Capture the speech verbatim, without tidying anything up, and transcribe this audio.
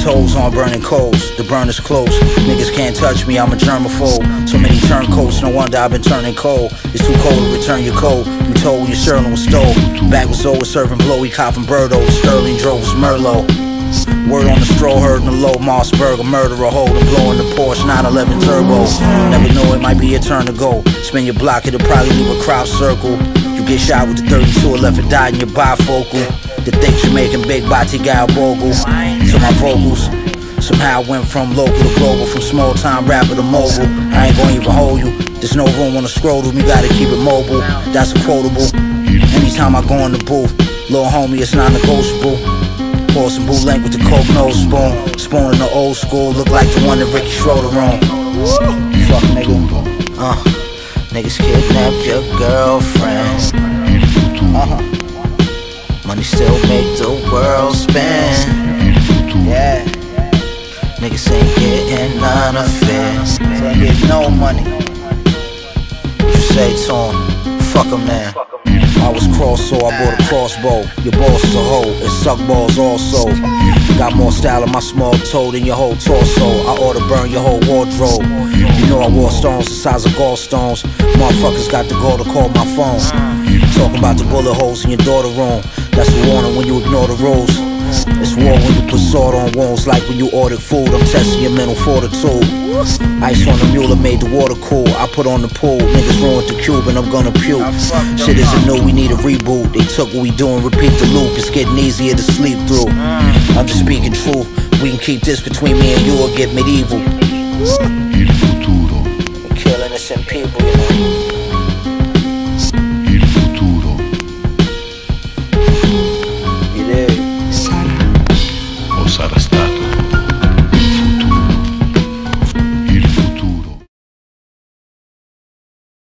toes on burning coals, the burner's close. Niggas can't touch me, I'm a germaphobe. So many turncoats, no wonder I've been turning cold. It's too cold to return your coat. You told when your Sterling was stole. Back was over serving blowy, copping Birdo. Sterling drove was Merlot. Word on the straw, heard in the low, Mossberg, a murderer, holding, blowing the Porsche nine eleven turbo. Never know, it might be your turn to go. Spin your block, it'll probably leave a crowd circle. You get shot with the thirty-two or left and died in your bifocal. The things you're making big body gal bogle. To my vocals, somehow I went from local to global, from small time rapper to mobile. I ain't gonna even hold you, there's no room on the scrotum, you gotta keep it mobile, that's a quotable. Anytime I go in the booth, little homie, it's non-negotiable. Pour some boot length with the coke nose spoon. Spoon in the old school, look like the one that Ricky Schroeder on. Fuck nigga. Uh, niggas kidnap your girlfriend. Uh-huh. Money still make the world spin. Yeah. Niggas ain't getting none of it. So ain't getting no money. What you say to him? Fuck him now. I was cross, so I bought a crossbow. Your boss is a hoe, and suck balls also. Got more style in my small toe than your whole torso. I ought to burn your whole wardrobe. You know I wore stones the size of gallstones. Motherfuckers got the gall to call my phone. Talking about the bullet holes in your daughter room. That's a warning when you ignore the rules. It's war when you put salt on wounds, like when you ordered food. I'm testing your mental fortitude. Ice on the mule made the water cool. I put on the pool, niggas ruined the cube and I'm gonna puke. Shit isn't new, we need a reboot. They took what we do and repeat the loop. It's getting easier to sleep through. I'm just speaking truth. We can keep this between me and you or get medieval. We're killing innocent people, you know.